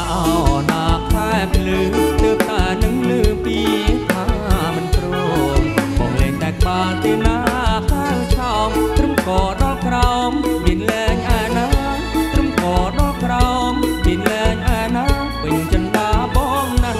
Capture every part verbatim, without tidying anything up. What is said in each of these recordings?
เอาหน้าแคบลืมเติบตาหนึ่งลืมปีข้ามันโปร่งมองเล่นแต่บาตีหน้าข้างช่องตรึมกอดดอกกรอมบินแรงอานาตรึมกอดดอกกรอมบินแรงอานาเป็นจันดาบ้องนั้น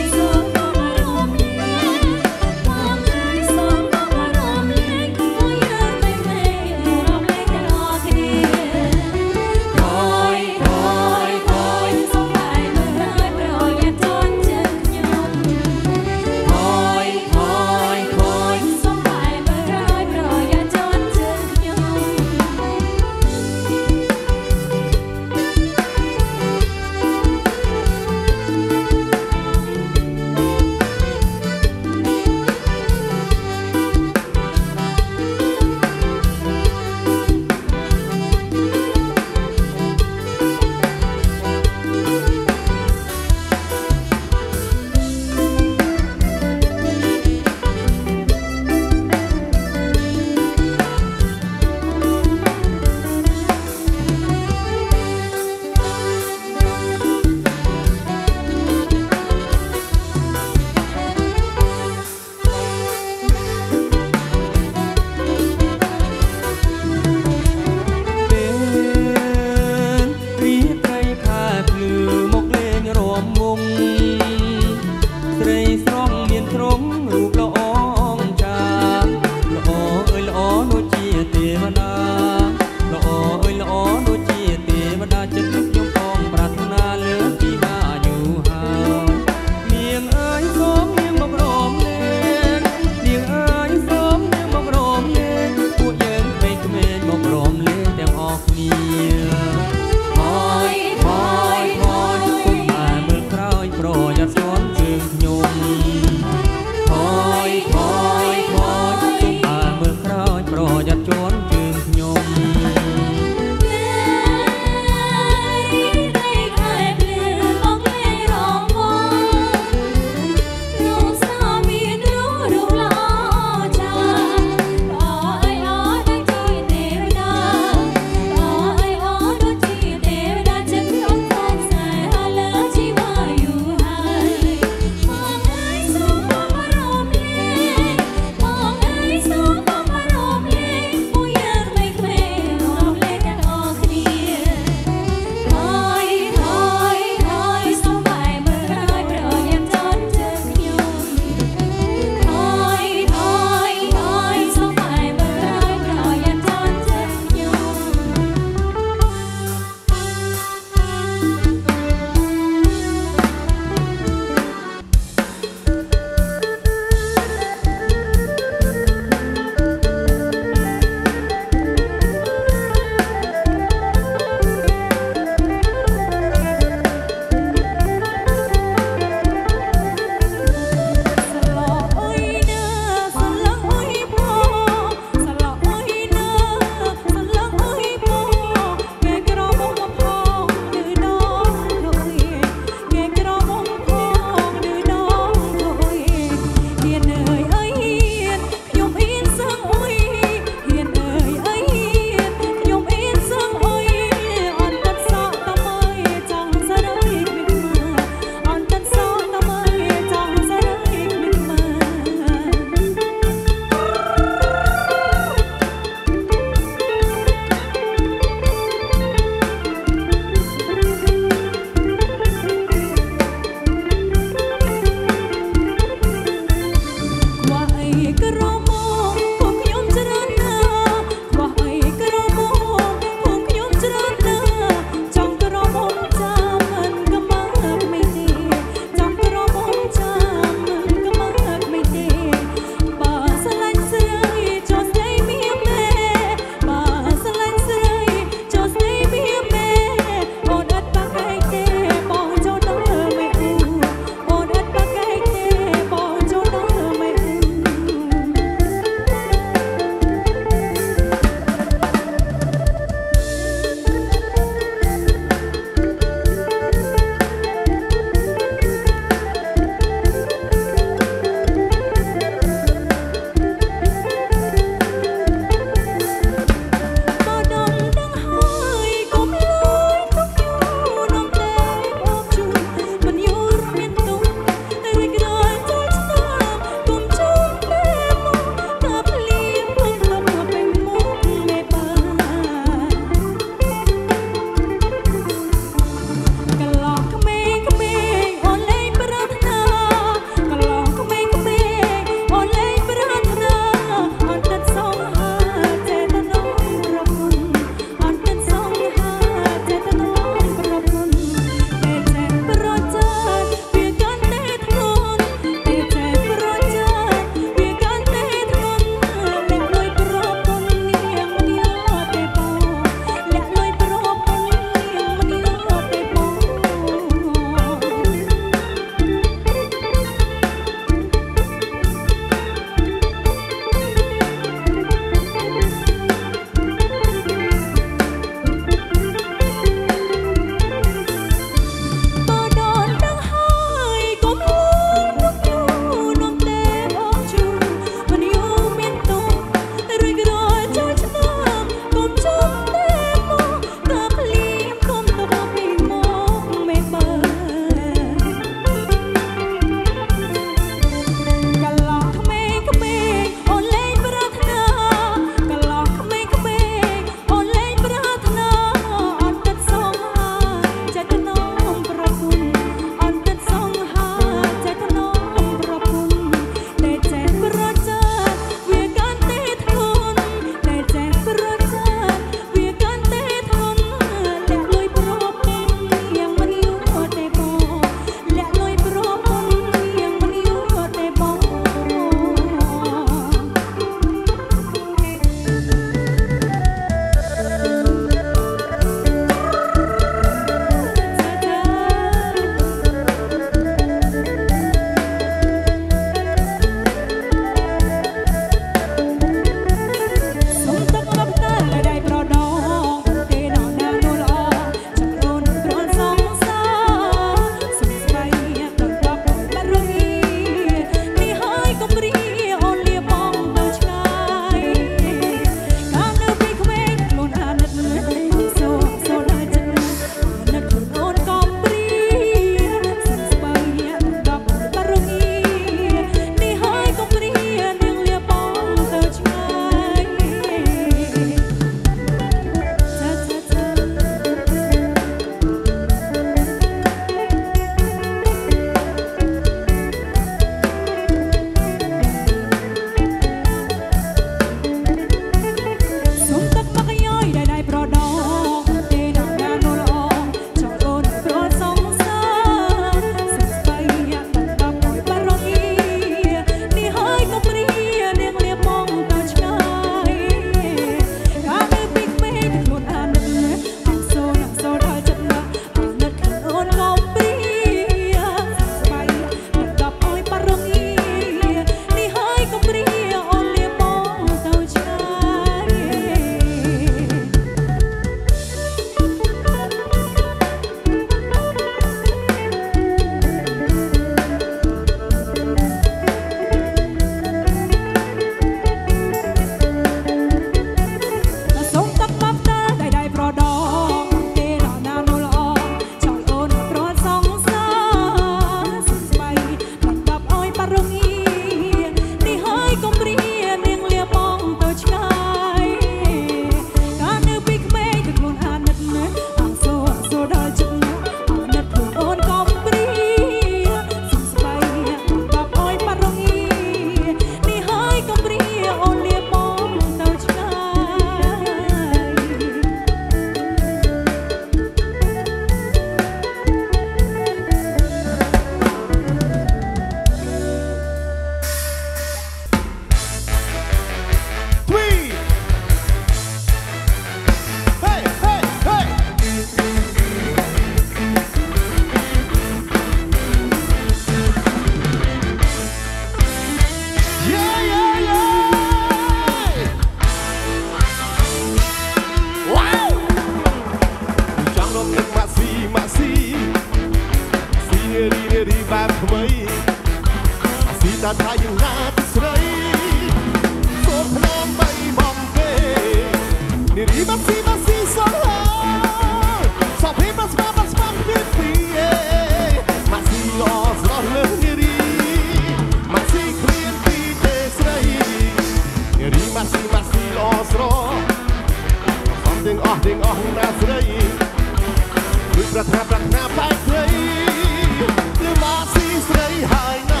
តាថាយ៉ាងណាទៅស្រីសូមភ្នំបីបំពេនារីមកស៊ីមកស៊ីសោះសោះពីមកស្មាមកស្មាពីពីមកស៊ីឡោស្រស់លើនារីមកស៊ីគ្មានពីទេស្រីនារីមកស៊ីមកស៊ីឡោស្រស់សំទាំងអស់ទាំងអស់ណាស្រីដូចប្រាថ្នាប្រាថ្នាបែកស្រីឬមកស៊ីស្រីហើយណា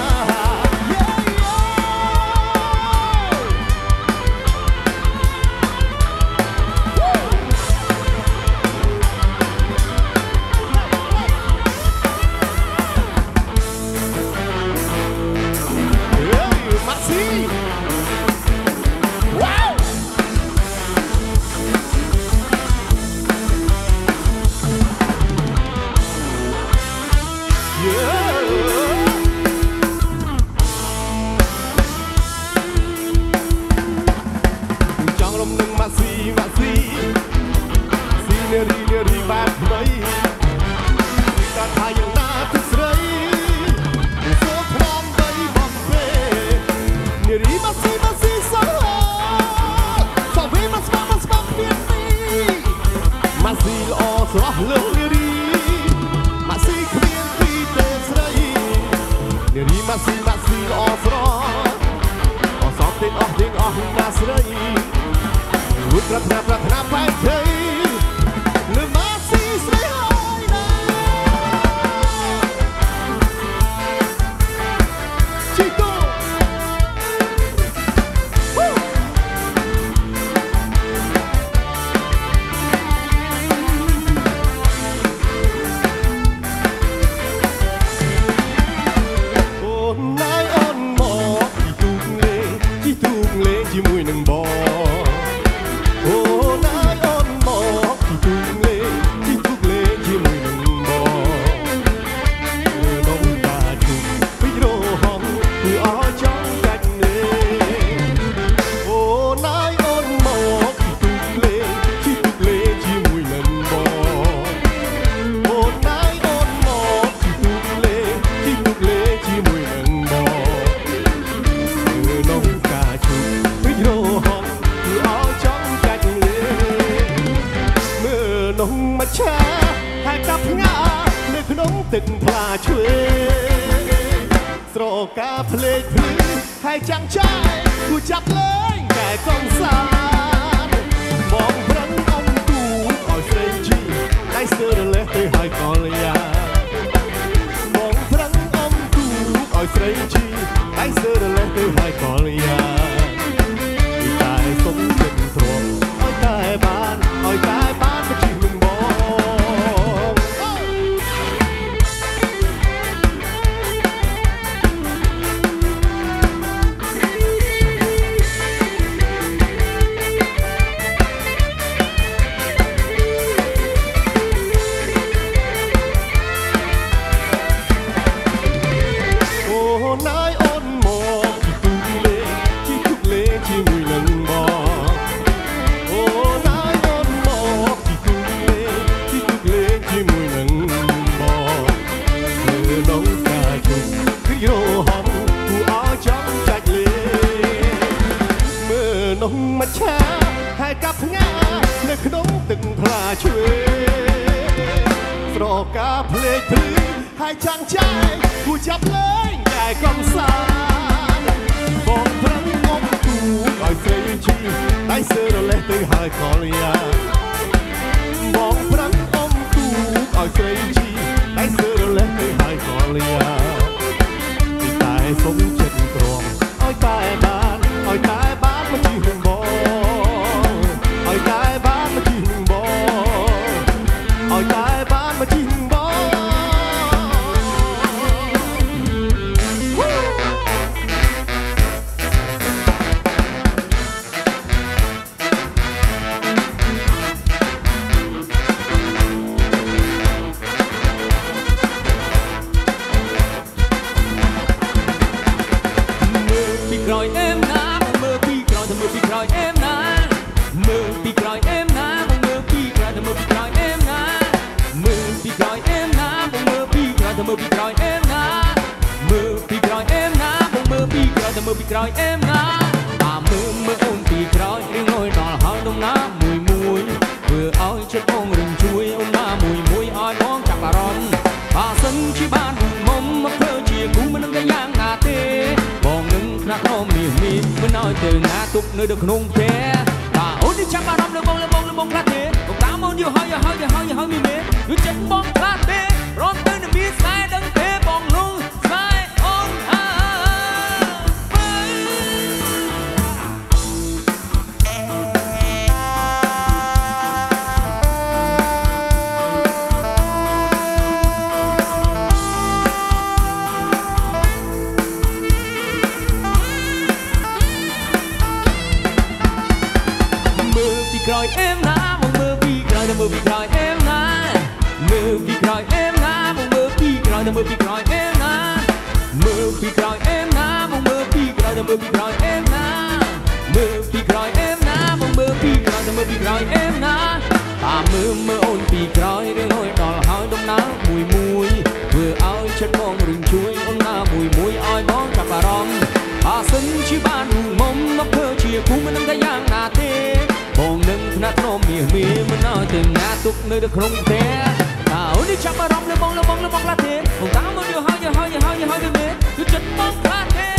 មើលពីក្រោយអេមណាមើលពីក្រោយអេមណាបងមើលពីមើលពីក្រោយអេមណាតាមមើលមើលអូនពីក្រោយរៀងលយដល់ហើយដំណាមួយមួយធ្វើឲ្យចិត្តបងរឹងជួយអូនណាមួយមួយឲ្យបងចាប់អារម្មណ៍បើសិនជាបានមុំមកធ្វើជាគូមិននឹងយ៉ាងណាទេបងនឹងខ្នះខ្ញុំមាសមាសមិនឲ្យទៅណាទុកនៅក្នុងផ្ទះបើអូននេះចាប់អារម្មណ៍លើបងលើបងលើបងខ្លះទេបងតាមអូនយូរហើយយូរហើយយូរហើយយូរហើយមានមែនយូរចិត្តបងខ្លះទេរត់ទៅនឹងមានស្នេហ៍ដឹងទេបងនោះស្នេហ៍អូនអើក្រោយអេមណាមកមើលពីក្រោយទៅមើលពីក្រោយអេមណាមើលពីក្រោយអេមណាមកមើលពីក្រោយទៅមើលពីក្រោយអេមណាមើលពីក្រោយអេមណាមកមើលពីក្រោយទៅមើលពីក្រោយអេមណាមើលពីក្រោយអេមណាមកមើលពីក្រោយទៅមើលពីក្រោយអេមណាតាមមើលមើលអូនពីក្រោយរៀងឲ្យដល់ហើយដំណើរមួយមួយធ្វើឲ្យចិត្តបងរឹងជួយអូនណាមួយមួយឲ្យបងចាប់អារម្មណ៍បើសិនជាបានមុំមកធ្វើជាគូមិននឹងតែយ៉ាងណាទេបងនឹងថ្នាក់ខ្ញុំមាសមាសមិនឲ្យទៅណាទុកនៅក្នុងផ្ទះតើអូននេះចាប់អារម្មណ៍លើបងលើបងលើបងខ្លះទេបងតាមមកយូរហើយយូរហើយយូរហើយយូរហើយមែនគឺចិត្តបងខ្លះទេ